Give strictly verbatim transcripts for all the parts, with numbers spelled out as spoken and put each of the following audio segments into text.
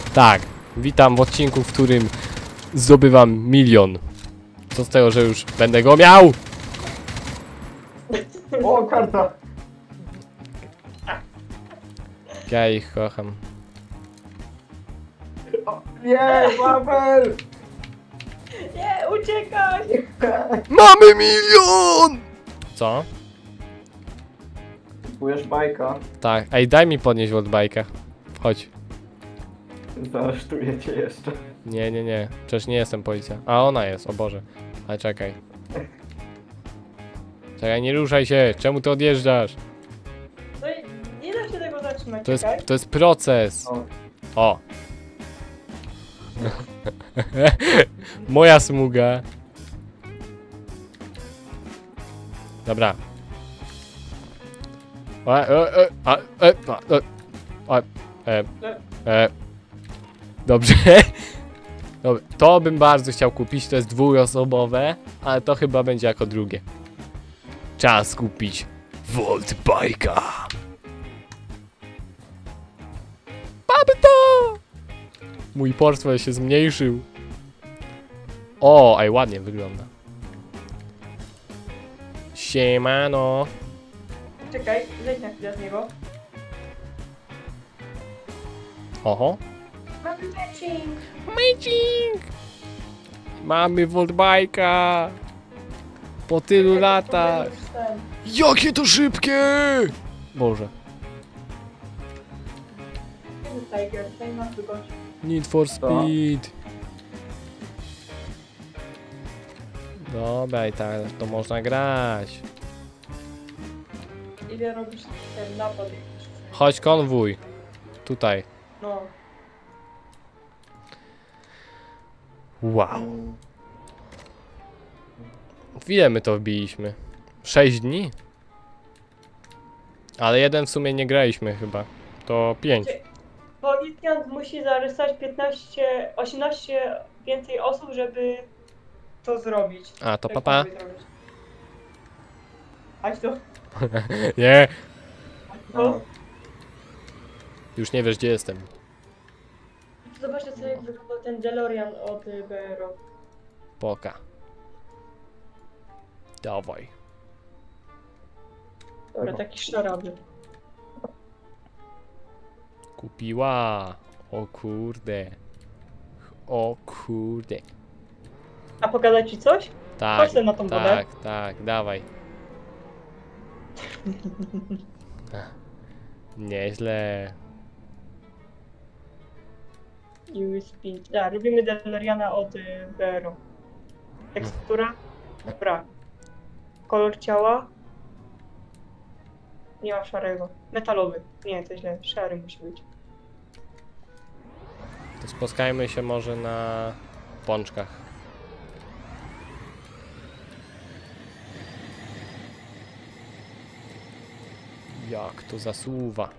Tak, witam w odcinku, w którym zdobywam milion. Co z tego, że już będę go miał? O, karta! Ja ich kocham. O, nie, Wafel! Nie, uciekaj! Mamy milion! Co? Kupujesz bajka, Tak, ej, daj mi podnieść Worldbike'a. Chodź. zaresztuję cię jeszcze. Nie, nie, nie. Przecież nie jestem policja. A ona jest, o Boże. Ale czekaj. Czekaj, nie ruszaj się. Czemu ty odjeżdżasz? No i nie da się tego zatrzymać, To jest, czekaj. to jest proces. O, O. Moja smuga. Dobra. E, e, e, a, e, a, e, a, e, e. Dobrze. Dobra. To bym bardzo chciał kupić. To jest dwuosobowe, ale to chyba będzie jako drugie. Czas kupić Volt Bike'a. Mamy to! Mój portfel się zmniejszył. O, aj ładnie wygląda. Siemano. Czekaj, zejdź na chwilę z niego. Oho. Mamy matching! Matching! Mamy Voltbike'a. Po tylu latach. Jakie to szybkie! Boże. Tiger, tutaj masz wygość. Need for speed. Dobra, i tak to można grać. Ile robisz ten napad? Chodź konwój. Tutaj. No. Wow. W ile my to wbiliśmy? sześć dni? Ale jeden w sumie nie graliśmy chyba. To pięć. Policjant musi zaaresztować piętnaście, osiemnaście więcej osób, żeby to zrobić. A, to Tak papa. mogę zrobić. Chodź tu. Nie. Chodź o. tu. Już nie wiesz gdzie jestem. Zobaczcie sobie jak wygląda ten DeLorean od B R O. Poka. Dawaj. Dobra, taki szaraby. Kupiła. O kurde. O kurde. A pogadać ci coś? Tak, Chodź sobie na tą wodę. tak, tak, dawaj. Nieźle. U S B. Da, robimy DeLoreana od y, B R O. Tekstura? Brak. Kolor ciała? Nie ma szarego. Metalowy. Nie, to źle. Szary musi być. To spotkajmy się może na pączkach. Jak to zasuwa.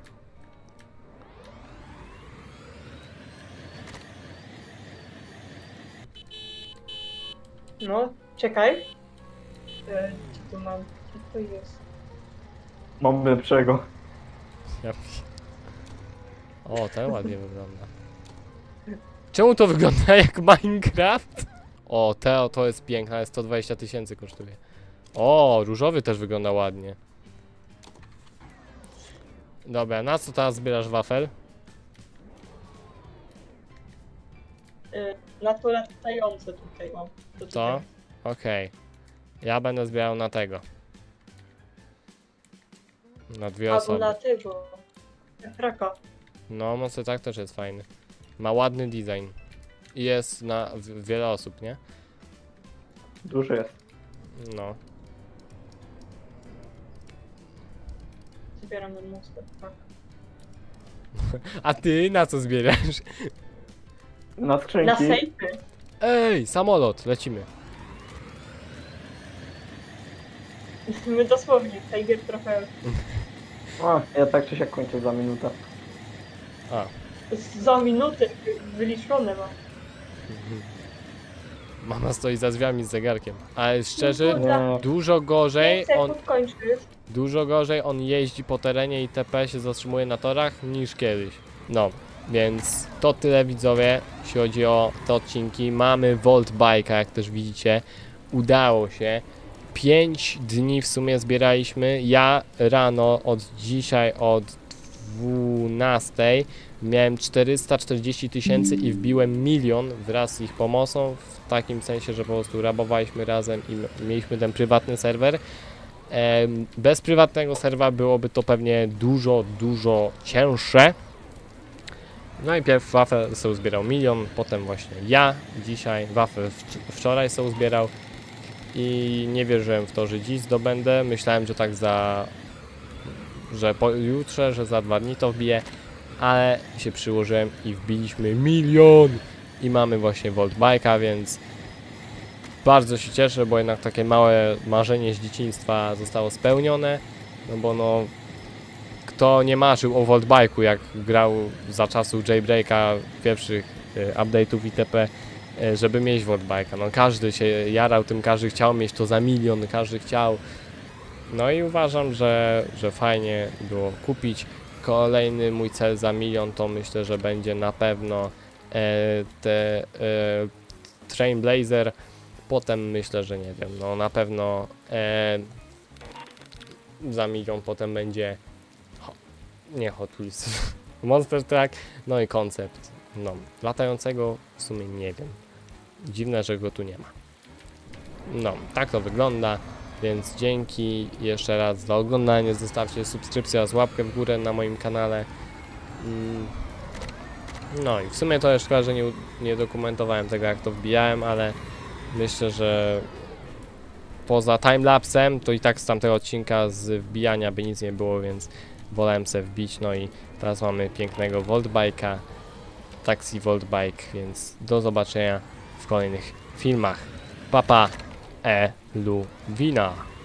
No, czekaj. E, gdzie tu mam? Gdzie to jest? Mam lepszego. Ja... O, ten ładnie wygląda. Czemu to wygląda jak Minecraft? O, Teo to jest piękne, ale sto dwadzieścia tysięcy kosztuje. O, różowy też wygląda ładnie. Dobra, na co teraz zbierasz wafel? E, na to latające tutaj mam. To To? tutaj. Okej. Ja będę zbierał na tego. Na dwie Albo osoby. na tego. Traka. No, może tak też jest fajny. Ma ładny design. I jest na w- wiele osób, nie? Duży jest. No. Zbieram ten mostek. Tak. A ty na co zbierasz? Na Na skrzynki. sejfy. Ej, samolot, lecimy. My dosłownie. Tiger trochę O, ja tak czy siak kończę za minutę. A. za minutę wyliczone ma. Mama stoi za drzwiami z zegarkiem. Ale szczerze, Nie. dużo gorzej pięć on, sekund kończysz. dużo gorzej on jeździ po terenie i T P się zatrzymuje na torach niż kiedyś. No, Więc to tyle widzowie, jeśli chodzi o te odcinki. Mamy Volt Bike'a, jak też widzicie. Udało się. pięć dni w sumie zbieraliśmy. Ja rano od dzisiaj od dwunastej miałem czterysta czterdzieści tysięcy i wbiłem milion wraz z ich pomocą. W takim sensie, że po prostu rabowaliśmy razem i mieliśmy ten prywatny serwer. Bez prywatnego serwa byłoby to pewnie dużo, dużo cięższe. Najpierw Wafel sobie zbierał milion, potem właśnie ja dzisiaj, Wafel wczoraj sobie zbierał i nie wierzyłem w to, że dziś zdobędę. Myślałem, że tak za, że pojutrze, że za dwa dni to wbiję, ale się przyłożyłem i wbiliśmy milion i mamy właśnie Volt Bike'a, więc bardzo się cieszę, bo jednak takie małe marzenie z dzieciństwa zostało spełnione, no bo no kto nie marzył o Volt Bike'u, jak grał za czasów Jailbreaka, pierwszych y, update'ów itp., y, żeby mieć Volt Bike'a. No każdy się jarał tym, każdy chciał mieć to za milion, każdy chciał. No i uważam, że, że fajnie było kupić. Kolejny mój cel za milion to myślę, że będzie na pewno e, te e, Trailblazer. Potem myślę, że nie wiem, no na pewno e, za milion potem będzie nie Hot Wheels, Monster Truck, no i koncept, no, latającego w sumie nie wiem, dziwne, że go tu nie ma. No, tak to wygląda, więc dzięki jeszcze raz za oglądanie, zostawcie subskrypcję oraz łapkę w górę na moim kanale. No i w sumie to już szkoda, że nie, nie dokumentowałem tego, jak to wbijałem, ale myślę, że poza timelapsem to i tak z tamtego odcinka z wbijania by nic nie było, więc wolałem se wbić. No i teraz mamy pięknego Volt Bike'a, Taxi Volt Bike, więc do zobaczenia w kolejnych filmach. Papa, e, lu, wina.